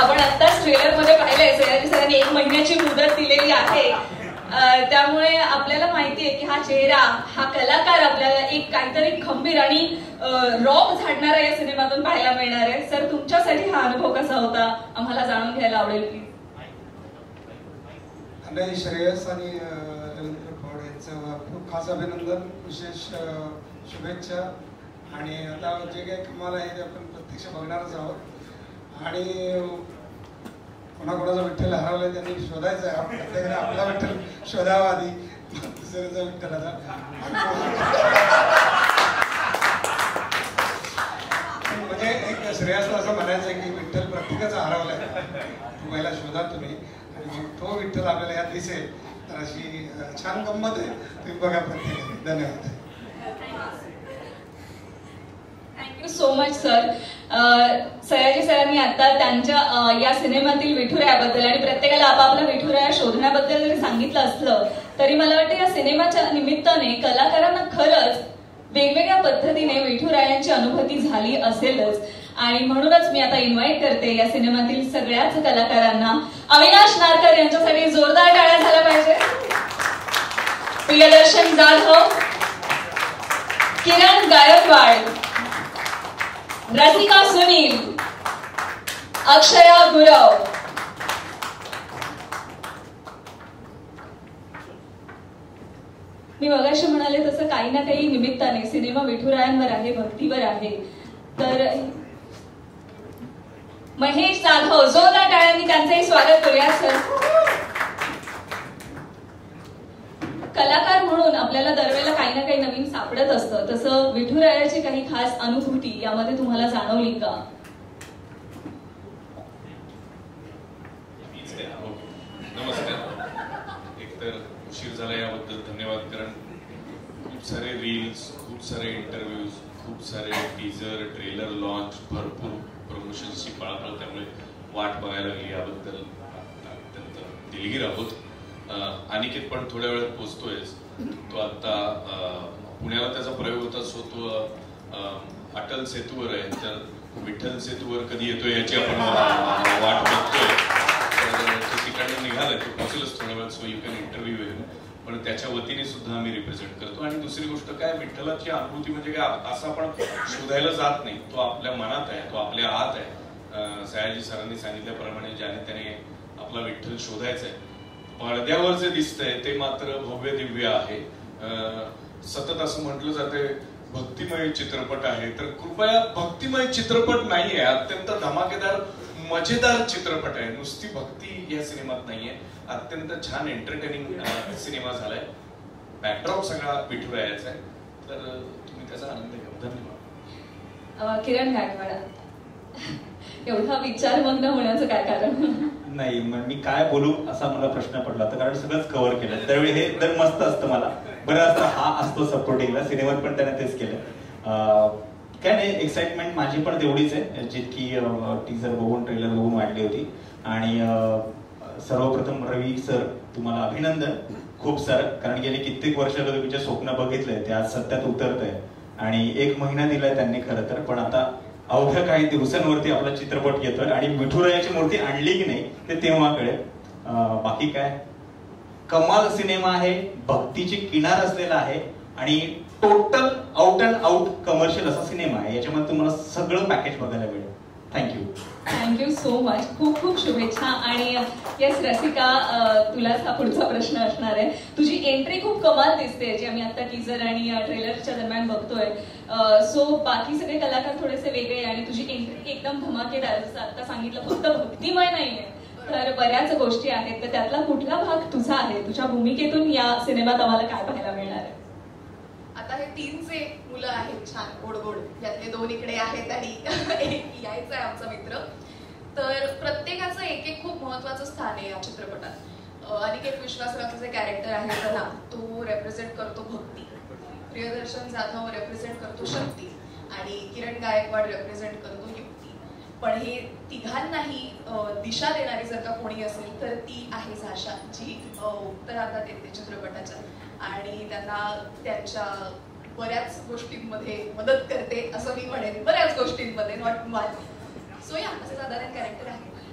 आपण आत्ताच ट्रेलर मध्ये पाहिलंय, सयाजी सरांनी 1 महिन्याची मुदत दिलेली आहे. त्यामुळे आपल्याला माहिती आहे की हा चेहरा, हा कलाकार आपल्याला एक काहीतरी खंबीर आणि रॉक झाडणारा या सिनेमातून पाहायला मिळणार आहे. सर, तुमच्यासाठी हा अनुभव कसा होता आम्हाला जाणून घ्यायला आवडेल प्लीज. आणि श्रेयस आणि रवींद्र पवार यांचं खूप खास अभिनंदन, विशेष शुभेच्छा. आणि आता जे काही कमाल आहे ते आपण प्रत्यक्ष बघणारच आहोत. आणि कोणाकोणाचा विठ्ठल हरवलाय त्यांनी शोधायचं आहे. प्रत्येकाने आपला विठ्ठल शोधावा आधी, दुसऱ्याचा विठ्ठल. म्हणजे एक श्रेयसला असं म्हणायचं आहे की विठ्ठल प्रत्येकाचा हरवलाय, तो पहिला शोधा तुम्ही, आणि मग तो विठ्ठल आपल्याला यात दिसेल. तर अशी छान गंमत आहे, तुम्ही बघा प्रत्येकाने. धन्यवाद. Thank you so much sir. Sayaji सरांनी आता त्यांच्या या सिनेमातील विठुरायाबद्दल आणि प्रत्येकाला आपापला विठुराया शोधण्याबद्दल जरी सांगितलं असलं तरी मला वाटतं या सिनेमाच्या निमित्ताने कलाकारांना खरंच वेगवेगळ्या पद्धतीने विठुरायांची अनुभूती झाली असेलच. आणि म्हणूनच मी आता इन्व्हाइट करते या सिनेमातील सगळ्याच कलाकारांना. अविनाश नारकर यांच्यासाठी जोरदार टाळ्या झाल्या पाहिजे. प्रियदर्शन जाधव, किरण गायकवाड, रसिका सुनील, अक्षया गुरव. मी मगाशी म्हणाले तसं काही ना काही निमित्ताने सिनेमा विठुरायांवर आहे, भक्तीवर आहे. तर महेश जाधव, जोरदार टाळ्यांनी त्यांचंही स्वागत करूया सर. कलाकार म्हणून आपल्याला दरवेळेला काही ना काही नवीन सापडत असतं, तसं विठुरायाची काही खास अनुभूती यामध्ये तुम्हाला जाणवली का? नमस्कार. एकतर उशीर झाला याबद्दल धन्यवाद, कारण खूप सारे रील्स, खूप सारे इंटरव्ह्यूज, खूप सारे टीजर, ट्रेलर लॉन्च, भरपूर प्रमोशन्सची पळापळ, त्यामुळे वाट बघायला लागली. याबद्दल अत्यंत दिलगीर आहोत. अनिकेत पण थोड्या वेळात पोहोचतोय. तो आता पुण्याला त्याचा प्रयोग होता, सो तो अटल सेतूवर आहे. तर विठ्ठल सेतूवर कधी येतोय याची आपण वाट बघतोय. तो तिकडनं निघालाय, तो पोहोचेलच थोड्या वेळात, so you can interview him. पण त्याच्या वतीने सुद्धा आम्ही रिप्रेझेंट करतो. आणि दुसरी गोष्ट काय, विठ्ठलाची अनुभूती म्हणजे काय असं आपण शोधायला जात नाही, तो आपल्या मनात आहे, तो आपल्या आत आहे. सयाजी सरांनी सांगितल्याप्रमाणे ज्याने त्याने आपला विठ्ठल शोधायचा आहे. पडद्यावर जे दिसतंय ते मात्र भव्य दिव्य आहे. सतत असं म्हटलं जाते भक्तिमय चित्रपट आहे, तर कृपया भक्तिमय चित्रपट नाहीये, अत्यंत धमाकेदार मजेदार चित्रपट आहे. नुसती भक्ती या सिनेमात नाहीये, अत्यंत छान एंटरटेनिंग सिनेमा झालाय. बॅकड्रॉप सगळा विठुरायाचा आहे, तर तुम्ही त्याचा आनंद घ्या. धन्यवाद. किरण गायकवाड, एवढा विचारमग्न होण्याचं काय कारण? नाही, मी काय बोलू असा मला प्रश्न पडला होता, कारण सगळंच कव्हर केलं. त्यावेळी हे दर मस्त असतं, मला बरं असतं, हा असतो सपोर्टिंगला. सिनेमात पण त्याने तेच केलं. काय नाही, एक्साइटमेंट माझी पण तेवढीच आहे जितकी टीजर बघून, ट्रेलर बघून वाढली होती. आणि सर्वप्रथम रवी सर, तुम्हाला अभिनंदन खूप सारं, कारण गेले कित्येक वर्ष तुमचे स्वप्न बघितलंय ते आज सत्यात उतरत आहे. आणि 1 महिना दिलाय त्यांनी खरं तर, पण आता अवघ्या काही दिवसांवरती आपला चित्रपट येतोय. आणि विठुरायाची मूर्ती आणली की नाही ते तेव्हा कळेल. बाकी काय, कमाल सिनेमा आहे, भक्तीची किनार असलेला आहे आणि total out and out commercial असा सिनेमा आहे. याच्यामध्ये तुम्हाला सगळं पॅकेज बघायला मिळेल. थँक्यू. Thank you so much. खूप खूप शुभेच्छा. आणि येस रसिका, तुलाच हा पुढचा प्रश्न असणार आहे. तुझी एंट्री खूप कमाल दिसते, जी आम्ही आता टीजर आणि ट्रेलरच्या दरम्यान बघतोय. सो बाकी सगळे कलाकार थोडेसे वेगळे आणि तुझी एंट्री एकदम धमाकेदार. जसं आता सांगितलं, फक्त भक्तिमय नाहीये, तर बऱ्याच गोष्टी आहेत. तर त्यातला कुठला भाग तुझा आहे? तुझ्या भूमिकेतून या सिनेमात आम्हाला काय पाहायला मिळणार आहे? आता हे 3चे मुलं आहेत छान गोड गोड, यातले 2 इकडे आहेत आणि एक यायचा आहे आमचा मित्र. तर प्रत्येकाचं एक एक खूप महत्वाचं स्थान आहे या चित्रपटात. अनिकेत विश्वासरावचं जे कॅरेक्टर आहे त्याला, तो रेप्रेझेंट करतो भक्ती. प्रियदर्शन जाधव रेप्रेझेंट करतो शक्ती आणि किरण गायकवाड रेप्रेझेंट करतो युक्ती. पण हे तिघांनाही दिशा देणारी जर का कोणी असेल तर ती आहे साशा, जी उत्तरार्धात येते चित्रपटाच्या आणि त्यांना त्यांच्या बऱ्याच गोष्टींमध्ये मदत करते असं मी म्हणेन. बऱ्याच गोष्टींमध्ये, नॉट वन. सो या, असं साधारण कॅरेक्टर आहे.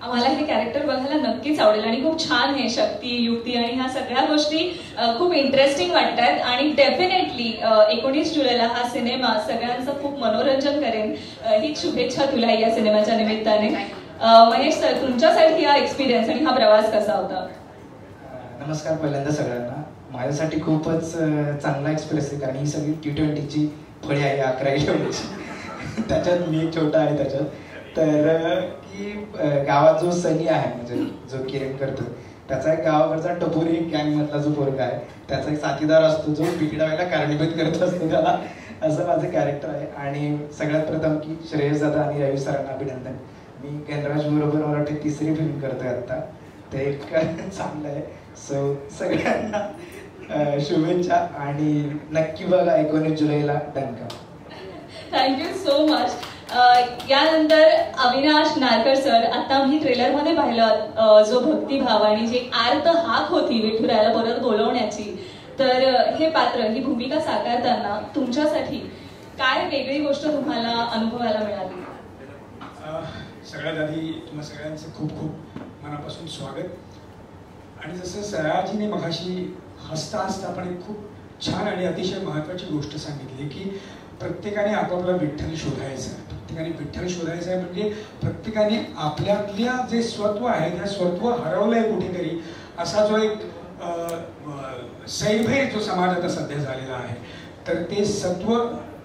आम्हाला हे कॅरेक्टर बघायला नक्कीच आवडेल आणि खूप छान आहे. शक्ती, युक्ती आणि ह्या सगळ्या गोष्टी खूप इंटरेस्टिंग वाटतात आणि डेफिनेटली 19 जुलैला हा सिनेमा सगळ्यांचं खूप मनोरंजन करेन. ही शुभेच्छा तुला या सिनेमाच्या निमित्ताने. महेश सर, तुमच्यासाठी हा एक्सपिरियन्स आणि हा प्रवास कसा होता? नमस्कार पहिल्यांदा सगळ्यांना. माझ्यासाठी खूपच चांगला एक्सपिरियन्स आहे कारण ही सगळी T20ची फळी आहे 11 एवढीची. त्याच्यात मी एक छोटा आहे त्याच्यात. तर की गावात जो सनी आहे म्हणजे जो किरण करतो त्याचा एक गावाकडचा टपोरी गँग मधला जो पोरगा आहे त्याचा एक साथीदार असतो जो बिघडवायला कारणीभूत करत असतो त्याला. असं माझं कॅरेक्टर आहे. आणि सगळ्यात प्रथम की श्रेयस दादा आणि रवी सरांना अभिनंदन. मी गणराज बरोबर मला वाटते 3री फिल्म करतोय आता. ते एक चांगलं आहे. सो सगळ्यांना शुभेच्छा आणि नक्की बघा 19 जुलैला डंका. Thank you so much. यानंतर अविनाश नारकर सर, आता आम्ही ट्रेलरमध्ये पाहिलं जो भक्तिभाव आणि जी आर्त हाक होती विठुरायाला परत बोलवण्याची, तर हे पात्र, ही भूमिका साकारताना तुमच्यासाठी काय वेगळी गोष्ट तुम्हाला अनुभवायला मिळाली? सगळ्यात आधी तुम्हा सगळ्यांचं खूप खूप मनापासून स्वागत. आणि जसं सयाजीने मगाशी हसता हसता पण एक खूप छान आणि अतिशय महत्त्वाची गोष्ट सांगितली की प्रत्येकाने आपापला विठ्ठल शोधायचा आहे. प्रत्येकाने विठ्ठल शोधायचं आहे म्हणजे प्रत्येकाने आपल्यातल्या जे स्वत्व आहे त्या स्वत्व हरवलंय कुठेतरी, असा जो एक सैभैर जो समाज आता सध्या झालेला आहे. तर ते सत्व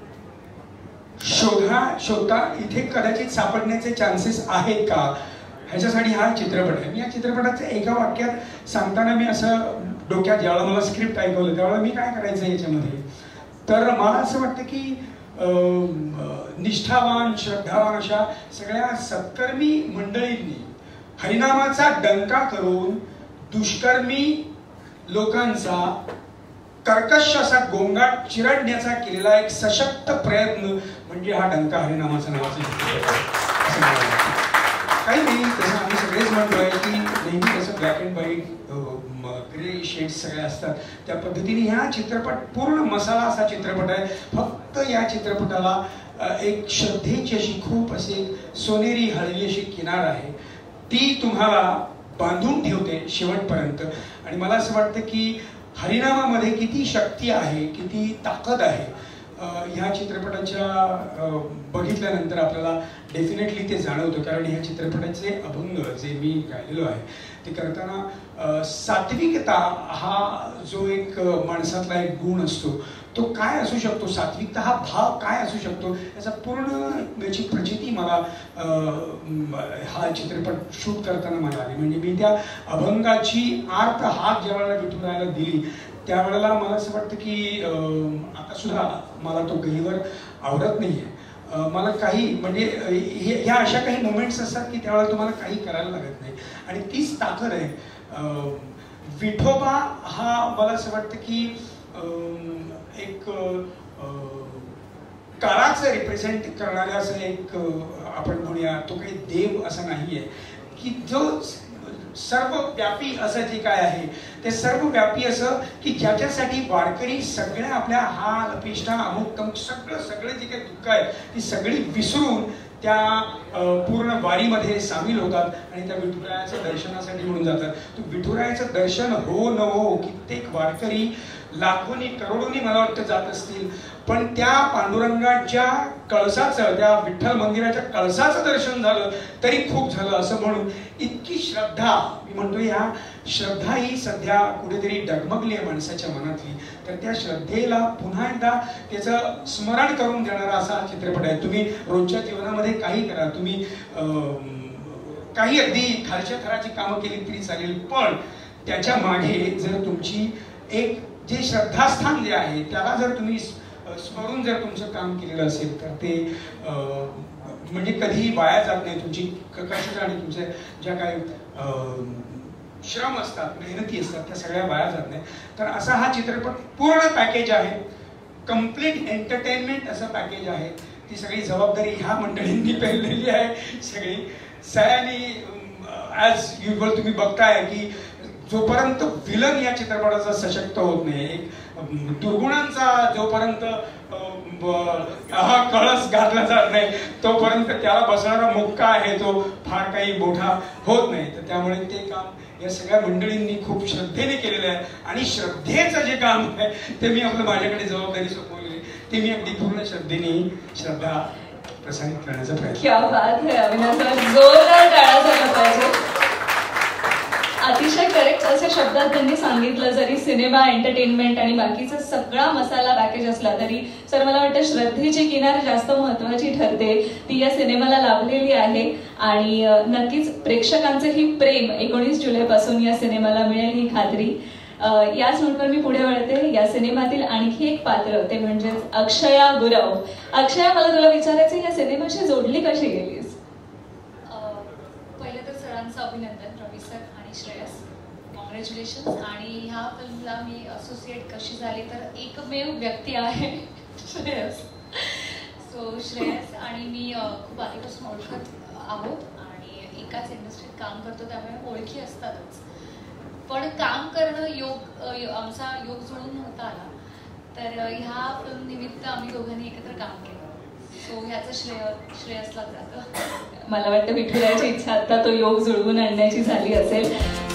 शोधता इथे कदाचित सापडण्याचे चान्सेस आहेत का, ह्याच्यासाठी हा चित्रपट आहे. मी या चित्रपटाचं एका वाक्यात सांगताना मी असं डोक्यात ज्यावेळेला मला स्क्रिप्ट ऐकवलं त्यावेळेला मी काय करायचं याच्यामध्ये, तर मला असं वाटतं की निष्ठावान श्रद्धावान अशा सगळ्या सत्कर्मी मंडळींनी हरिनामाचा डंका करून दुष्कर्मी लोकांचा कर्कश असा गोंगाट चिरडण्याचा केलेला एक सशक्त प्रयत्न म्हणजे हा डंका हरिनामाचा नावाचा. काही नाही, तसं आम्ही सगळेच म्हणतोय की नेहमी कसं black and white grey shades सगळे असतात त्या पद्धतीने हा चित्रपट पूर्ण मसाला असा चित्रपट आहे. फक्त या चित्रपटाला एक श्रद्धेची अशी खूप अशी सोनेरी हळवी अशी किनार आहे, ती तुम्हाला बांधून ठेवते शेवटपर्यंत. आणि मला असं वाटतं की हरिनामामध्ये किती शक्ती आहे, किती ताकद आहे, ह्या चित्रपटाच्या बघितल्यानंतर आपल्याला डेफिनेटली ते जाणवतं. कारण ह्या चित्रपटाचे अभंग जे मी गायलेलो आहे ते करताना सात्विकता हा जो एक माणसातला एक गुण असतो तो काय असू शकतो, सात्विकता हा भाव काय असू शकतो, याचा पूर्ण याची प्रचिती मला हा चित्रपट शूट करताना मला आली. म्हणजे मी त्या अभंगाची आर्त हाक ज्या वेळेला विठुरायाला दिली त्यावेळेला मला असं वाटतं की आता सुद्धा मला तो गहिवर आवडत नाहीये. मला काही म्हणजे ह्या अशा काही मोमेंट्स असतात की त्यावेळेला तुम्हाला काही करायला लागत नाही आणि तीच ताकद आहे. विठोबा हा मला असं वाटतं की एक काळाचं रिप्रेझेंट करणारा असं एक आपण म्हणूया, तो काही देव असा नाहीये की जो सर्वव्यापी असं जे काय आहे ते सर्वव्यापी असं की ज्याच्यासाठी वारकरी सगळ्या आपल्या हाल अपेष्टा अमुक तमुक सगळे जे काही दुःख आहे ती सगळी विसरून त्या पूर्ण वारीमध्ये सामील होतात आणि त्या विठुरायाच्या दर्शनासाठी म्हणून जातात. तो विठुरायाचं दर्शन हो न हो कित्येक वारकरी लाखोनी करोडोनी मला वाटतं जात असतील, पण त्या पांडुरंगाच्या कळसाचं, त्या विठ्ठल मंदिराच्या कळसाचं दर्शन झालं तरी खूप झालं असं म्हणून इतकी श्रद्धा, मी म्हणतो ह्या श्रद्धा ही सध्या कुठेतरी डगमगली आहे माणसाच्या मनातली. तर त्या श्रद्धेला पुन्हा एकदा त्याचं स्मरण करून देणारा असा चित्रपट आहे. तुम्ही रोजच्या जीवनामध्ये काही करा, तुम्ही काही अगदी खालच्या थराची कामं केली तरी चालेल, पण त्याच्या मागे जर तुमची एक जे श्रद्धास्थान जे आहे त्याला जर तुम्ही स्मरून जर तुमचं काम केलेलं असेल तर ते म्हणजे कधीही वाया जात नाही. तुमची कष्ट आणि तुमच्या ज्या काही श्रम असतात, मेहनती असतात, त्या सगळ्या वाया जात नाही. तर असा हा चित्रपट पूर्ण पॅकेज आहे, कम्प्लीट एंटरटेनमेंट असं पॅकेज आहे. ती सगळी जबाबदारी ह्या मंडळींनी पेललेली आहे सगळी. सयानी ॲज युजल तुम्ही बघताय की जोपर्यंत विलन या चित्रपटाचा सशक्त होत नाही, एक दुर्गुणांचा जोपर्यंत हा कळस घातला जात नाही तोपर्यंत त्याला बसणारा मुक्का आहे तो फार काही मोठा होत नाही. तर त्यामुळे ते काम या सगळ्या मंडळींनी खूप श्रद्धेने केलेलं आहे आणि श्रद्धेचं जे काम आहे ते मी आपलं माझ्याकडे जबाबदारी सोपवलेली ते मी अगदी पूर्ण श्रद्धा प्रसारित करण्याचा प्रयत्न. क्या बात है अविनाश सर, जोरदार टाळ्या झाल्या पाहिजे. अतिशय करेक्ट अशा शब्दात त्यांनी सांगितलं. जरी सिनेमा एंटरटेनमेंट आणि बाकीचा सगळा मसाला पॅकेज असला तरी सर मला वाटतं श्रद्धेची किनार जास्त महत्वाची ठरते. ती या सिनेमाला लाभलेली आहे आणि नक्कीच प्रेक्षकांचं ही प्रेम 19 जुलैपासून या सिनेमाला मिळेल ही खात्री. याच नोटवर मी पुढे वळते. या सिनेमातील आणखी एक पात्र ते म्हणजे अक्षया गुरव. अक्षया, मला तुला विचारायचं या सिनेमाशी जोडली कशी गेलीस? पहिलं तर सरांचं अभिनंदन, रवी सर आणि श्रेयस, कॉंग्रॅच्युलेशन्स. आणि ह्या फिल्मला मी असोसिएट कशी झाली तर एकमेव व्यक्ती आहे श्रेयस. सो श्रेयस आणि मी खूप आधीपासून ओळखत आहोत आणि एकाच इंडस्ट्रीत काम करतो त्यामुळे ओळखी असतातच. पण काम करणं आमचा योग जुळून नव्हता आला. तर ह्या फिल्म निमित्त आम्ही दोघांनी एकत्र काम केलं. सो ह्याचं श्रेयसला जातं. मला वाटतं विठुरायाची इच्छा आता तो योग जुळवून आणण्याची झाली असेल.